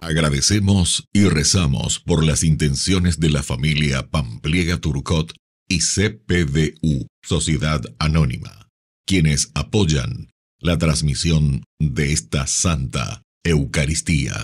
Agradecemos y rezamos por las intenciones de la familia Pampliega Turcot y CPDU, Sociedad Anónima, quienes apoyan la transmisión de esta Santa Eucaristía.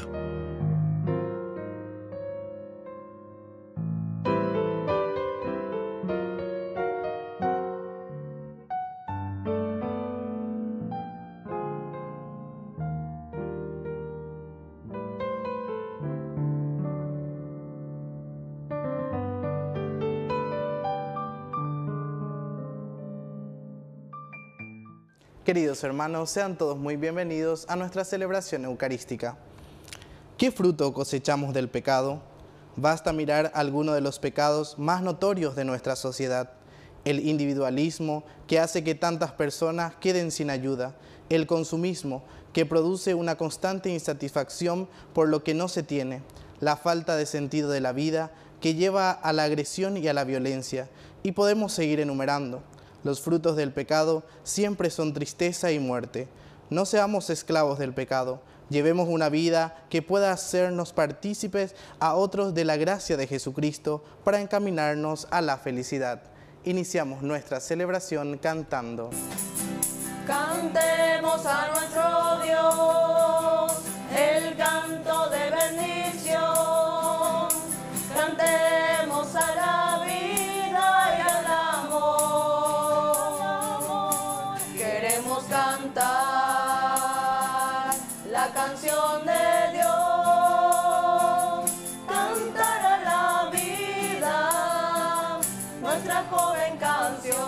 Queridos hermanos, sean todos muy bienvenidos a nuestra celebración eucarística. ¿Qué fruto cosechamos del pecado? Basta mirar algunos de los pecados más notorios de nuestra sociedad. El individualismo, que hace que tantas personas queden sin ayuda. El consumismo, que produce una constante insatisfacción por lo que no se tiene. La falta de sentido de la vida, que lleva a la agresión y a la violencia. Y podemos seguir enumerando. Los frutos del pecado siempre son tristeza y muerte. No seamos esclavos del pecado. Llevemos una vida que pueda hacernos partícipes a otros de la gracia de Jesucristo para encaminarnos a la felicidad. Iniciamos nuestra celebración cantando. Cantemos a nuestro Dios el canto de bendición. Cantemos a la vida y al amor. Queremos cantar la canción de Dios. Cantar a la vida nuestra joven canción.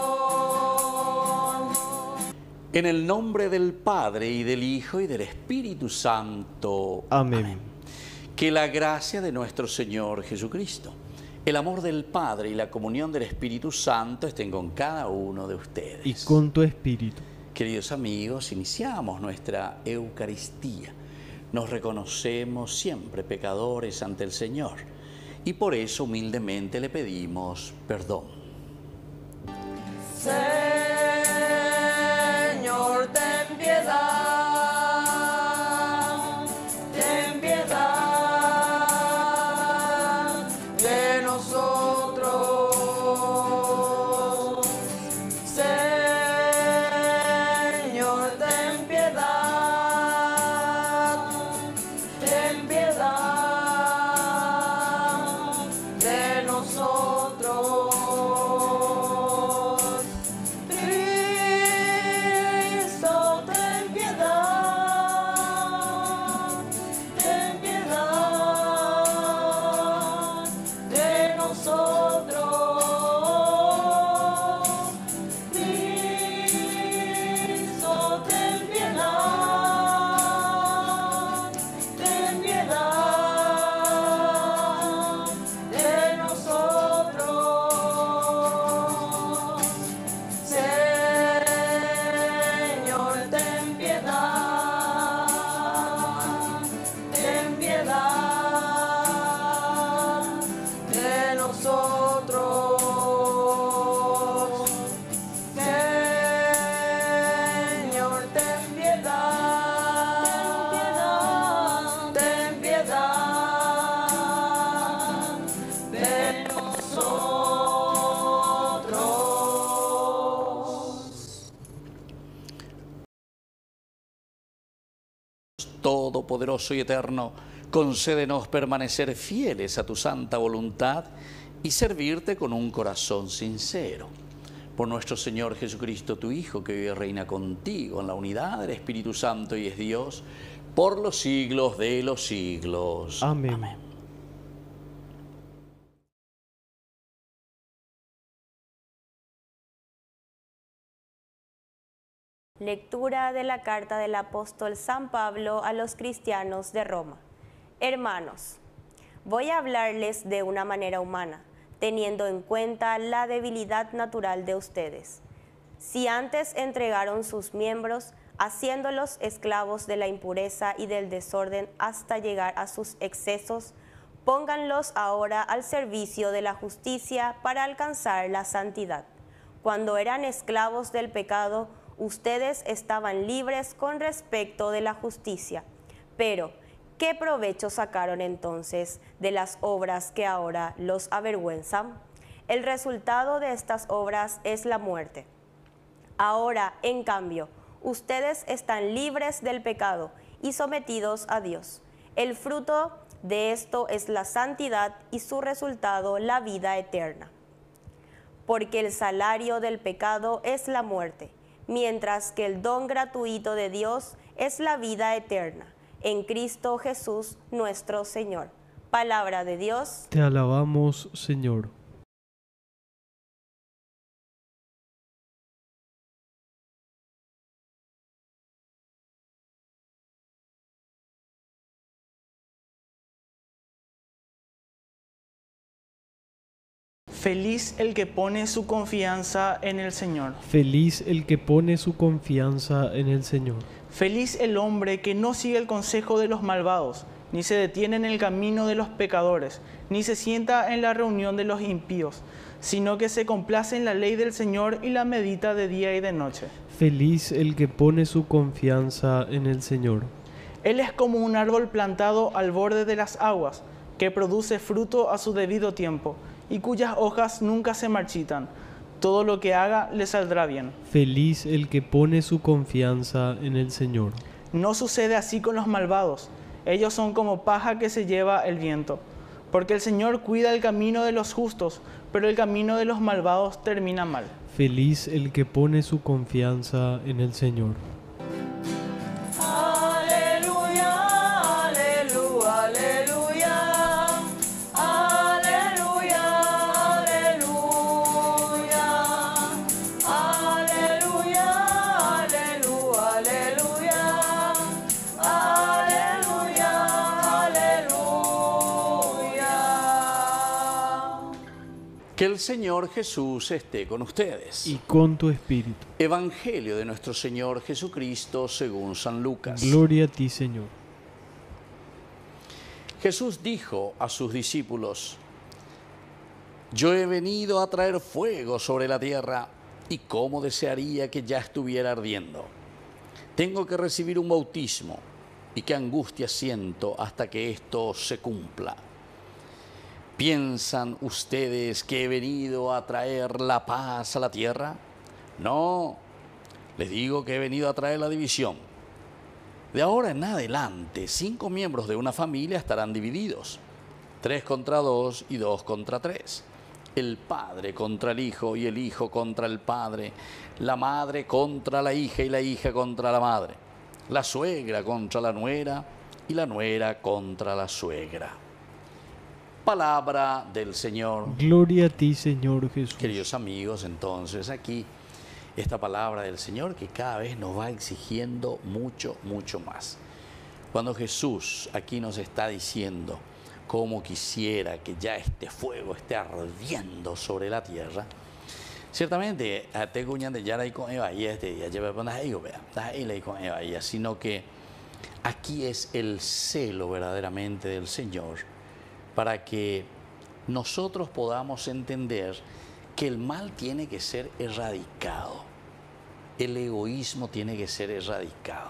En el nombre del Padre, y del Hijo, y del Espíritu Santo. Amén. Que la gracia de nuestro Señor Jesucristo, el amor del Padre y la comunión del Espíritu Santo estén con cada uno de ustedes. Y con tu espíritu. Queridos amigos, iniciamos nuestra Eucaristía. Nos reconocemos siempre pecadores ante el Señor y por eso humildemente le pedimos perdón. Señor, ten piedad de nosotros. Señor, ten piedad de nosotros. Todopoderoso y eterno, concédenos permanecer fieles a tu santa voluntad y servirte con un corazón sincero. Por nuestro Señor Jesucristo, tu Hijo, que vive y reina contigo en la unidad del Espíritu Santo y es Dios, por los siglos de los siglos. Amén. Amén. Lectura de la carta del apóstol San Pablo a los cristianos de Roma. Hermanos, voy a hablarles de una manera humana, teniendo en cuenta la debilidad natural de ustedes. Si antes entregaron sus miembros, haciéndolos esclavos de la impureza y del desorden hasta llegar a sus excesos, pónganlos ahora al servicio de la justicia para alcanzar la santidad. Cuando eran esclavos del pecado, ustedes estaban libres con respecto de la justicia. Pero, ¿Qué provecho sacaron entonces de las obras que ahora los avergüenzan? El resultado de estas obras es la muerte. Ahora, en cambio, ustedes están libres del pecado y sometidos a Dios. El fruto de esto es la santidad y su resultado la vida eterna. Porque el salario del pecado es la muerte, mientras que el don gratuito de Dios es la vida eterna, en Cristo Jesús nuestro Señor. Palabra de Dios. Te alabamos, Señor. Feliz el que pone su confianza en el Señor. Feliz el que pone su confianza en el Señor. Feliz el hombre que no sigue el consejo de los malvados, ni se detiene en el camino de los pecadores, ni se sienta en la reunión de los impíos, sino que se complace en la ley del Señor y la medita de día y de noche. Feliz el que pone su confianza en el Señor. Él es como un árbol plantado al borde de las aguas, que produce fruto a su debido tiempo, y cuyas hojas nunca se marchitan. Todo lo que haga le saldrá bien. Feliz el que pone su confianza en el Señor. No sucede así con los malvados. Ellos son como paja que se lleva el viento. Porque el Señor cuida el camino de los justos, pero el camino de los malvados termina mal. Feliz el que pone su confianza en el Señor. Aleluya, aleluya, aleluya. Aleluya, aleluya. Aleluya, aleluya, aleluya. Aleluya, aleluya. Que el Señor Jesús esté con ustedes. Y con tu espíritu. Evangelio de nuestro Señor Jesucristo según San Lucas. Gloria a ti, Señor. Jesús dijo a sus discípulos: Yo he venido a traer fuego sobre la tierra, y cómo desearía que ya estuviera ardiendo. Tengo que recibir un bautismo, y qué angustia siento hasta que esto se cumpla. ¿Piensan ustedes que he venido a traer la paz a la tierra? No, les digo que he venido a traer la división. De ahora en adelante, 5 miembros de una familia estarán divididos, 3 contra 2 y 2 contra 3. El padre contra el hijo y el hijo contra el padre, la madre contra la hija y la hija contra la madre, la suegra contra la nuera y la nuera contra la suegra. Palabra del Señor. Gloria a ti, Señor Jesús. Queridos amigos, entonces aquí esta palabra del Señor que cada vez nos va exigiendo mucho, mucho más. Cuando Jesús aquí nos está diciendo cómo quisiera que ya este fuego esté ardiendo sobre la tierra, ciertamente tengo un de Yara y con Eva y ya lleva con ella, sino que aquí es el celo verdaderamente del Señor para que nosotros podamos entender que el mal tiene que ser erradicado, el egoísmo tiene que ser erradicado,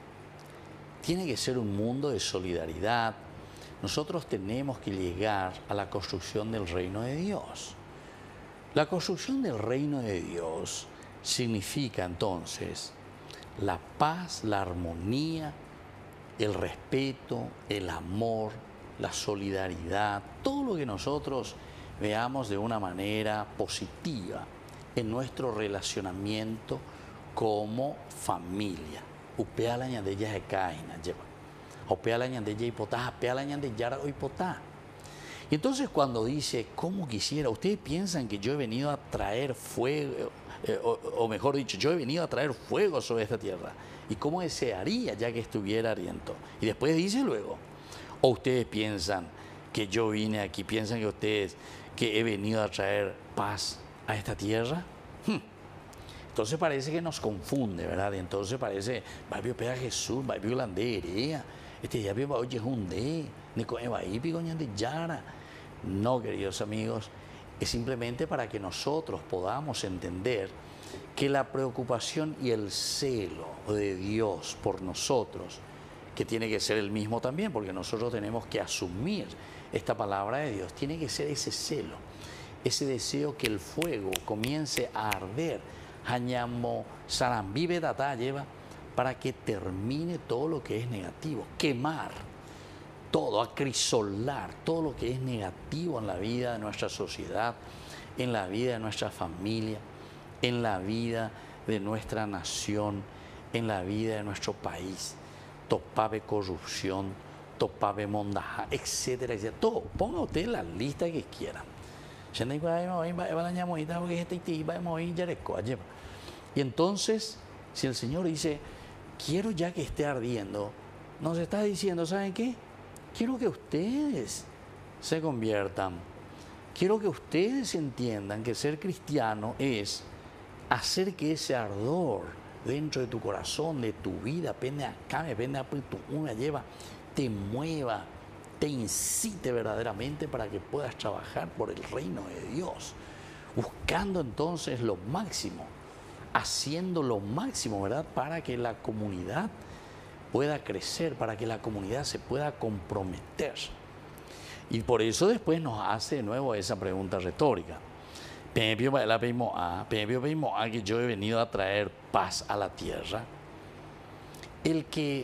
tiene que ser un mundo de solidaridad. Nosotros tenemos que llegar a la construcción del reino de Dios. La construcción del reino de Dios significa entonces la paz, la armonía, el respeto, el amor, la solidaridad, todo lo que nosotros veamos de una manera positiva en nuestro relacionamiento como familia. Upea la ñandella de caina, lleva. Upea la ñandella hipotá, upea la ñandella hipotá. Y entonces cuando dice, ¿cómo quisiera? Ustedes piensan que yo he venido a traer fuego, o mejor dicho, yo he venido a traer fuego sobre esta tierra. ¿Y cómo desearía ya que estuviera ardiendo? Y después dice luego, ¿o ustedes piensan que yo vine aquí, piensan que ustedes que he venido a traer paz a esta tierra? Entonces parece que nos confunde, ¿verdad? Y entonces parece, va a pega Jesús, va a landería, ya va a oye hunde, ni con eva y de yara. No, queridos amigos, es simplemente para que nosotros podamos entender que la preocupación y el celo de Dios por nosotros, que tiene que ser el mismo también, porque nosotros tenemos que asumir esta palabra de Dios. Tiene que ser ese celo, ese deseo que el fuego comience a arder, Hañamo Sarambibe Data lleva, para que termine todo lo que es negativo, quemar todo, acrisolar todo lo que es negativo en la vida de nuestra sociedad, en la vida de nuestra familia, en la vida de nuestra nación, en la vida de nuestro país. Topabe corrupción, topabe mondaja, etcétera, etcétera. Todo, ponga usted la lista que quiera. Y entonces, si el Señor dice, quiero ya que esté ardiendo, nos está diciendo, ¿saben qué? Quiero que ustedes se conviertan. Quiero que ustedes entiendan que ser cristiano es hacer que ese ardor dentro de tu corazón, de tu vida, pende acá, pende a tu una lleva, te mueva, te incite verdaderamente para que puedas trabajar por el reino de Dios, buscando entonces lo máximo, haciendo lo máximo, ¿verdad? Para que la comunidad pueda crecer, para que la comunidad se pueda comprometer. Y por eso después nos hace de nuevo esa pregunta retórica. Que yo he venido a traer paz a la tierra. El que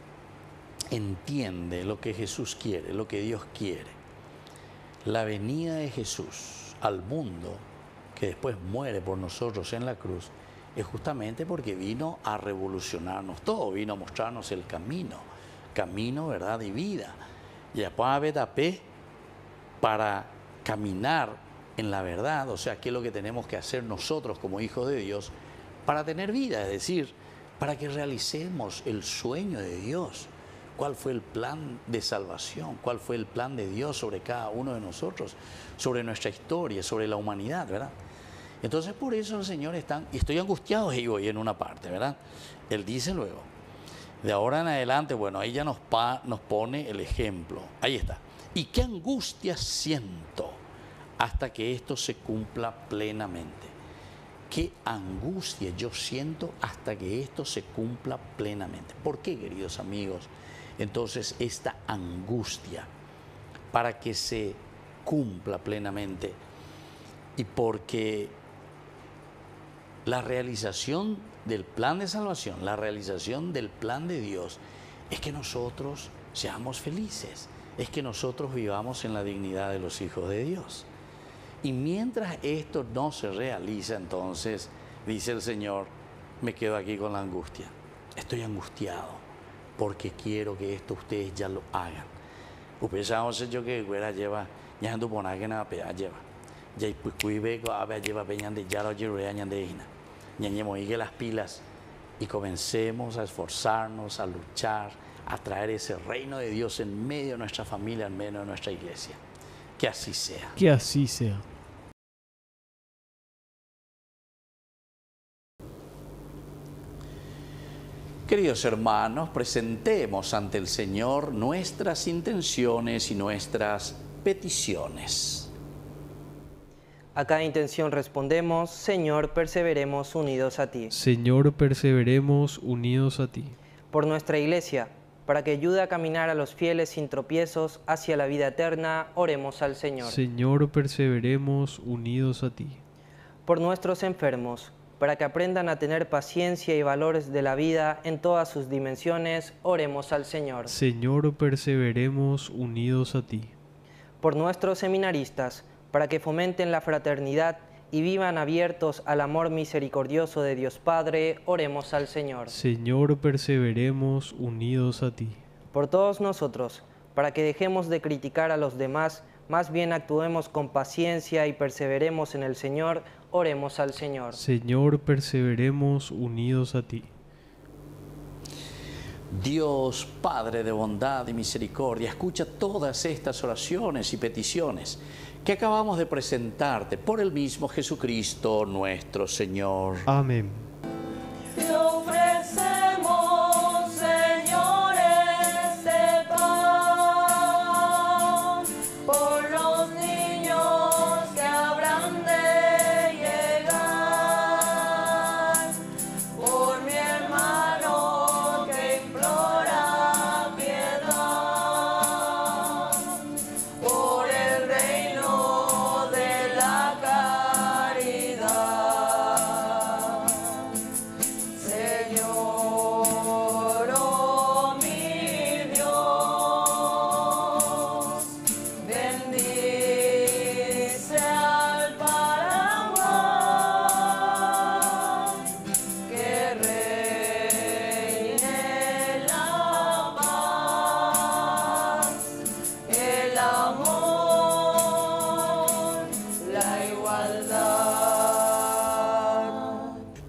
entiende lo que Jesús quiere, lo que Dios quiere, la venida de Jesús al mundo, que después muere por nosotros en la cruz, es justamente porque vino a revolucionarnos todo, vino a mostrarnos el camino, verdad y vida. Y después para caminar en la verdad, o sea, qué es lo que tenemos que hacer nosotros como hijos de Dios para tener vida, es decir, para que realicemos el sueño de Dios. ¿Cuál fue el plan de salvación? ¿Cuál fue el plan de Dios sobre cada uno de nosotros? Sobre nuestra historia, sobre la humanidad, ¿verdad? Entonces por eso el Señor está, y estoy angustiado y voy en una parte, ¿verdad? Él dice luego, de ahora en adelante, bueno, ahí ya nos pone el ejemplo, ahí está. ¿Y qué angustia siento hasta que esto se cumpla plenamente? ¿Qué angustia yo siento hasta que esto se cumpla plenamente? ¿Por qué, queridos amigos? Entonces, esta angustia para que se cumpla plenamente, y porque la realización del plan de salvación, la realización del plan de Dios, es que nosotros seamos felices, es que nosotros vivamos en la dignidad de los hijos de Dios. Y mientras esto no se realiza, entonces, dice el Señor, me quedo aquí con la angustia. Estoy angustiado porque quiero que esto ustedes ya lo hagan. Upesamos yo que fuera lleva, ya ando por aquí nada pea lleva. Ya pues cuive a ver lleva peñan de ya lo llevo añan de hina. Ñañemos y las pilas y comencemos a esforzarnos, a luchar, a traer ese reino de Dios en medio de nuestra familia, en medio de nuestra iglesia. Que así sea. Que así sea. Queridos hermanos, presentemos ante el Señor nuestras intenciones y nuestras peticiones. A cada intención respondemos, Señor, perseveremos unidos a ti. Señor, perseveremos unidos a ti. Por nuestra Iglesia, para que ayude a caminar a los fieles sin tropiezos hacia la vida eterna, oremos al Señor. Señor, perseveremos unidos a ti. Por nuestros enfermos, para que aprendan a tener paciencia y valores de la vida en todas sus dimensiones, oremos al Señor. Señor, perseveremos unidos a ti. Por nuestros seminaristas, para que fomenten la fraternidad y vivan abiertos al amor misericordioso de Dios Padre, oremos al Señor. Señor, perseveremos unidos a ti. Por todos nosotros, para que dejemos de criticar a los demás, más bien actuemos con paciencia y perseveremos en el Señor, oremos al Señor. Señor, perseveremos unidos a ti. Dios, Padre de bondad y misericordia, escucha todas estas oraciones y peticiones que acabamos de presentarte por el mismo Jesucristo nuestro Señor. Amén. Te ofrecemos, Señor, este pan por los niños que habrán de llegar, por mi hermano que implora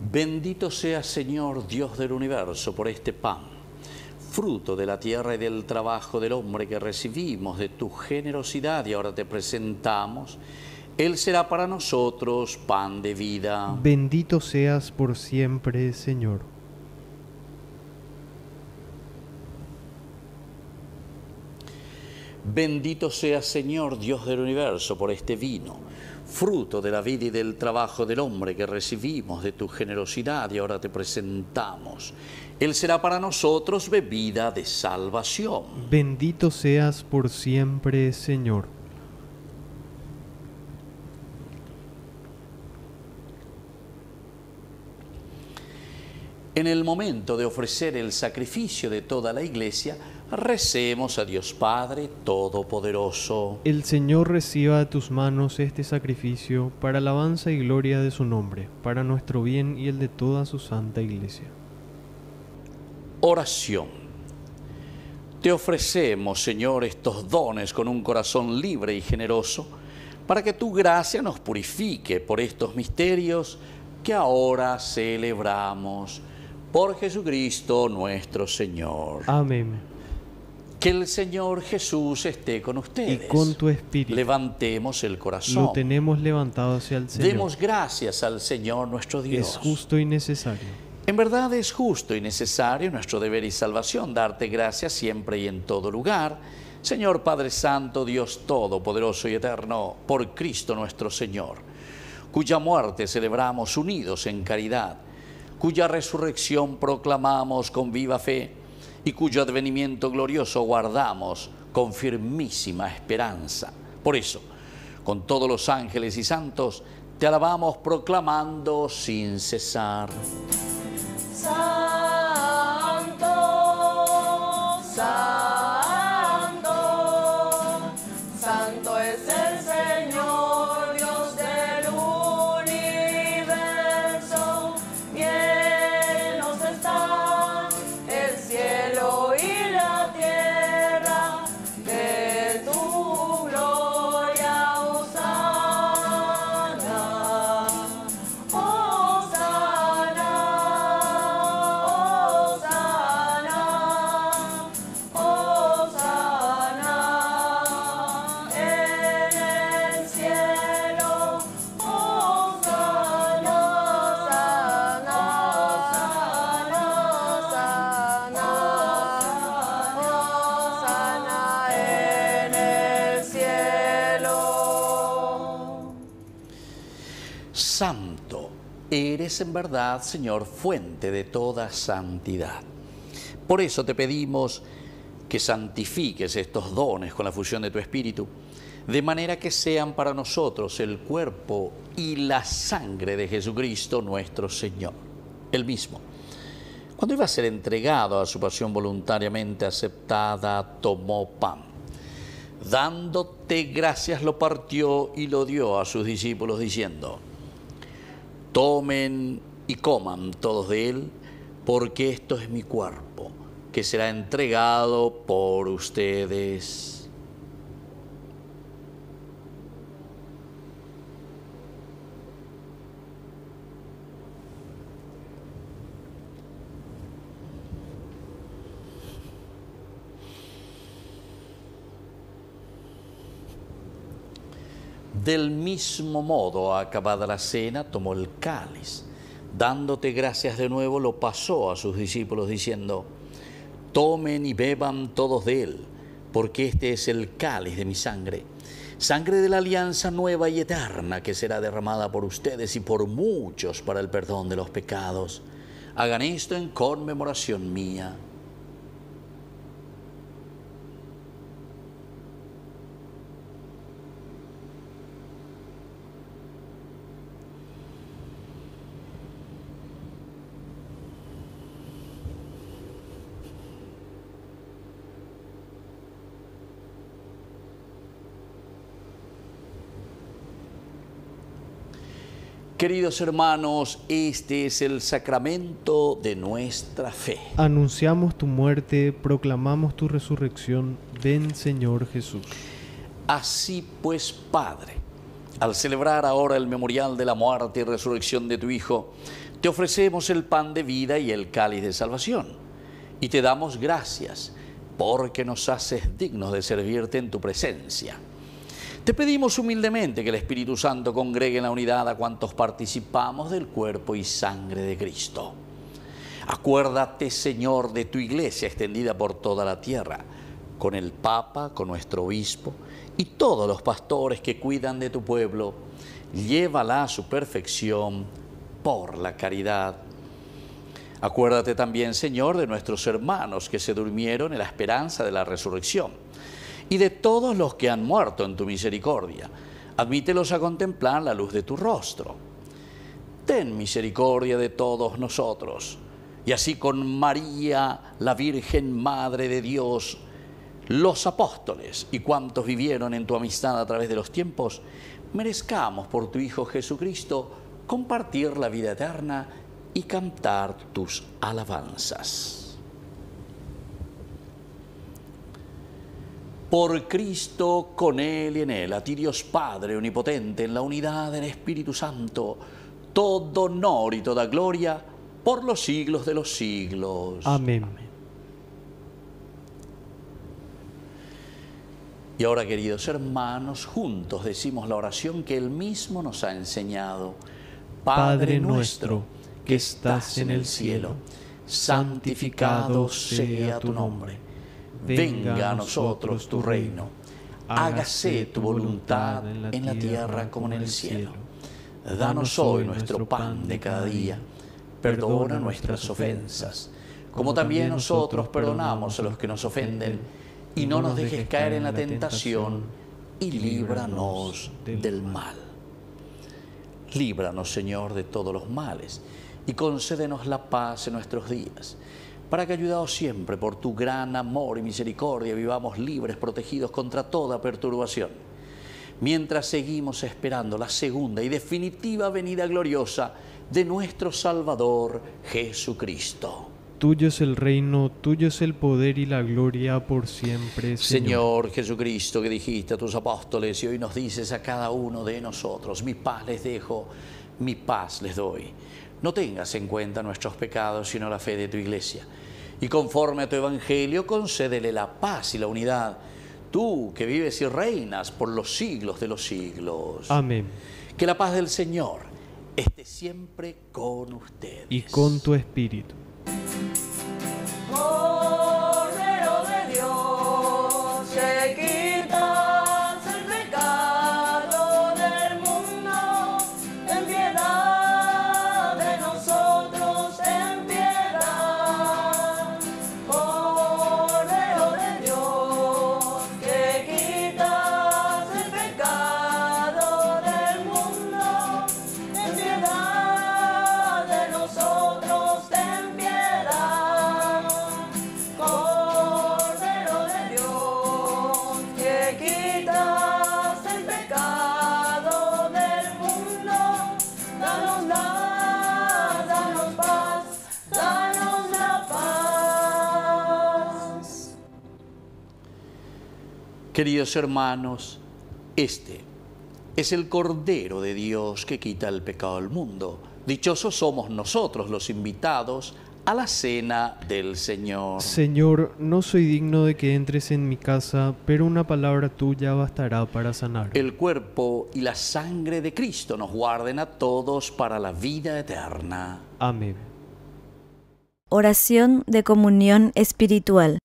Bendito sea, Señor, Dios del universo, por este pan, fruto de la tierra y del trabajo del hombre que recibimos de tu generosidad y ahora te presentamos. Él será para nosotros pan de vida. Bendito seas por siempre, Señor. Bendito sea, Señor, Dios del universo, por este vino, fruto de la vida y del trabajo del hombre que recibimos de tu generosidad y ahora te presentamos. Él será para nosotros bebida de salvación. Bendito seas por siempre, Señor. En el momento de ofrecer el sacrificio de toda la Iglesia, recemos a Dios Padre Todopoderoso. El Señor reciba de tus manos este sacrificio para alabanza y gloria de su nombre, para nuestro bien y el de toda su santa Iglesia. Oración. Te ofrecemos, Señor, estos dones con un corazón libre y generoso, para que tu gracia nos purifique por estos misterios que ahora celebramos. Por Jesucristo nuestro Señor. Amén. Que el Señor Jesús esté con ustedes. Y con tu espíritu. Levantemos el corazón. Lo tenemos levantado hacia el Señor. Demos gracias al Señor nuestro Dios. Es justo y necesario. En verdad es justo y necesario, nuestro deber y salvación, darte gracias siempre y en todo lugar, Señor Padre Santo, Dios Todopoderoso y Eterno, por Cristo nuestro Señor, cuya muerte celebramos unidos en caridad, cuya resurrección proclamamos con viva fe y cuyo advenimiento glorioso guardamos con firmísima esperanza. Por eso, con todos los ángeles y santos, te alabamos proclamando sin cesar. Santo, Santo, Santo es el Señor, Dios del universo. Llenos están el cielo y la tierra de tu gloria, Hosana, Hosana, Hosana, Hosana en el cielo, Hosana, Hosana, Hosana en el cielo. Santo, eres en verdad, Señor, fuente de toda santidad. Por eso te pedimos que santifiques estos dones con la fusión de tu Espíritu, de manera que sean para nosotros el cuerpo y la sangre de Jesucristo nuestro Señor. Él mismo, cuando iba a ser entregado a su pasión voluntariamente aceptada, tomó pan. Dándote gracias lo partió y lo dio a sus discípulos diciendo: tomen y coman todos de él, porque esto es mi cuerpo, que será entregado por ustedes. Del mismo modo, acabada la cena, tomó el cáliz. Dándote gracias de nuevo, lo pasó a sus discípulos diciendo: tomen y beban todos de él, porque este es el cáliz de mi sangre, sangre de la alianza nueva y eterna, que será derramada por ustedes y por muchos para el perdón de los pecados. Hagan esto en conmemoración mía. Queridos hermanos, este es el sacramento de nuestra fe. Anunciamos tu muerte, proclamamos tu resurrección. Ven, Señor Jesús. Así pues, Padre, al celebrar ahora el memorial de la muerte y resurrección de tu Hijo, Te ofrecemos el pan de vida y el cáliz de salvación, y te damos gracias porque nos haces dignos de servirte en tu presencia. Te pedimos humildemente que el Espíritu Santo congregue en la unidad a cuantos participamos del cuerpo y sangre de Cristo. Acuérdate, Señor, de tu iglesia extendida por toda la tierra, con el Papa, con nuestro obispo y todos los pastores que cuidan de tu pueblo. Llévala a su perfección por la caridad. Acuérdate también, Señor, de nuestros hermanos que se durmieron en la esperanza de la resurrección y de todos los que han muerto en tu misericordia. Admítelos a contemplar la luz de tu rostro. Ten misericordia de todos nosotros, y así con María, la Virgen Madre de Dios, los apóstoles y cuantos vivieron en tu amistad a través de los tiempos, merezcamos por tu Hijo Jesucristo compartir la vida eterna y cantar tus alabanzas. Por Cristo, con Él y en Él, a ti Dios Padre Omnipotente, en la unidad del Espíritu Santo, todo honor y toda gloria por los siglos de los siglos. Amén. Y ahora, queridos hermanos, juntos decimos la oración que Él mismo nos ha enseñado. Padre nuestro, que estás en el cielo, santificado sea tu nombre. Venga a nosotros tu reino. Hágase tu voluntad en la tierra como en el cielo. Danos hoy nuestro pan de cada día. Perdona nuestras ofensas, como también nosotros perdonamos a los que nos ofenden. Y no nos dejes caer en la tentación, y líbranos del mal. Líbranos, Señor, de todos los males, y concédenos la paz en nuestros días, para que, ayudados siempre por tu gran amor y misericordia, vivamos libres, protegidos contra toda perturbación, mientras seguimos esperando la segunda y definitiva venida gloriosa de nuestro Salvador Jesucristo. Tuyo es el reino, tuyo es el poder y la gloria por siempre, Señor Jesucristo, que dijiste a tus apóstoles y hoy nos dices a cada uno de nosotros: mi paz les dejo, mi paz les doy. No tengas en cuenta nuestros pecados, sino la fe de tu iglesia. Y conforme a tu evangelio, concédele la paz y la unidad. Tú que vives y reinas por los siglos de los siglos. Amén. Que la paz del Señor esté siempre con ustedes. Y con tu espíritu. Cordero de Dios, que quitas el pecado del mundo, ten piedad de nosotros, ten piedad. Cordero de Dios, que quitas el pecado del mundo, ten piedad de nosotros, ten piedad. Cordero de Dios, que quitas el pecado del mundo, danos la paz. Queridos hermanos, este es el Cordero de Dios que quita el pecado del mundo. Dichosos somos nosotros los invitados a la cena del Señor. Señor, no soy digno de que entres en mi casa, pero una palabra tuya bastará para sanar. El cuerpo y la sangre de Cristo nos guarden a todos para la vida eterna. Amén. Oración de comunión espiritual.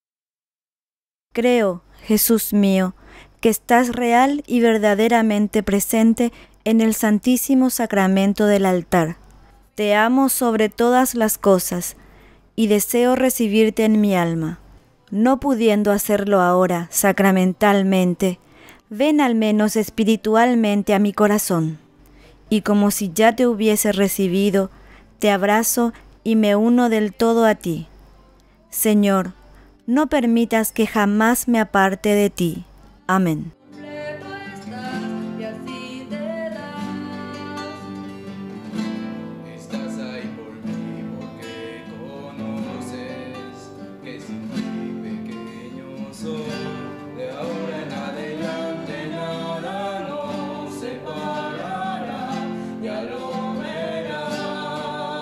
Creo, Jesús mío, que estás real y verdaderamente presente en el Santísimo Sacramento del altar. Te amo sobre todas las cosas y deseo recibirte en mi alma. No pudiendo hacerlo ahora sacramentalmente, ven al menos espiritualmente a mi corazón. Y como si ya te hubiese recibido, te abrazo y me uno del todo a ti. Señor, no permitas que jamás me aparte de ti. Amén. Completo estás y así te das. Estás ahí por mí porque conoces que sin ti pequeño soy. De ahora en adelante nada nos separará, ya lo verás.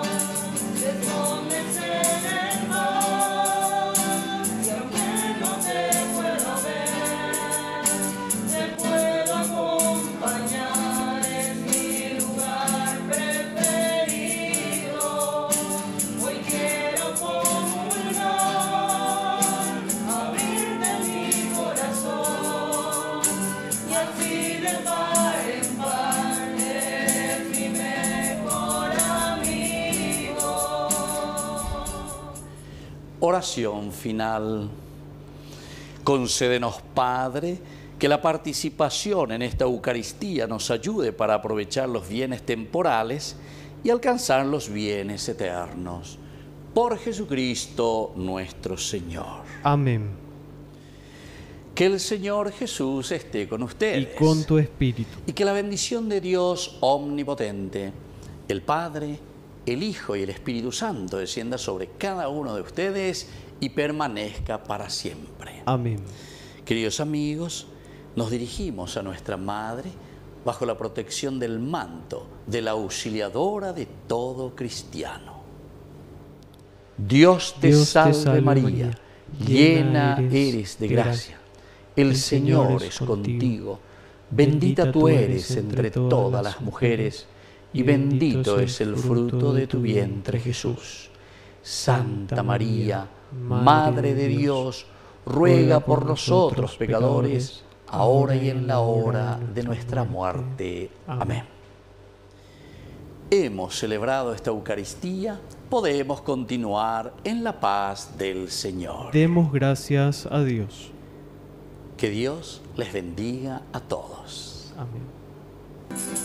Oración final. Concédenos, Padre, que la participación en esta Eucaristía nos ayude para aprovechar los bienes temporales y alcanzar los bienes eternos. Por Jesucristo nuestro Señor. Amén. Que el Señor Jesús esté con ustedes. Y con tu espíritu. Y que la bendición de Dios omnipotente, el Padre, el Hijo y el Espíritu Santo descienda sobre cada uno de ustedes y permanezca para siempre. Amén. Queridos amigos, nos dirigimos a nuestra Madre bajo la protección del manto de la auxiliadora de todo cristiano. Dios te salve María, llena eres de gracia. El Señor es contigo, bendita tú eres entre todas las mujeres, y bendito es el fruto de tu vientre Jesús. Santa María, Madre de Dios, ruega por nosotros pecadores, ahora y en la hora de nuestra muerte. Amén. Hemos celebrado esta Eucaristía, podemos continuar en la paz del Señor. Demos gracias a Dios. Que Dios les bendiga a todos. Amén.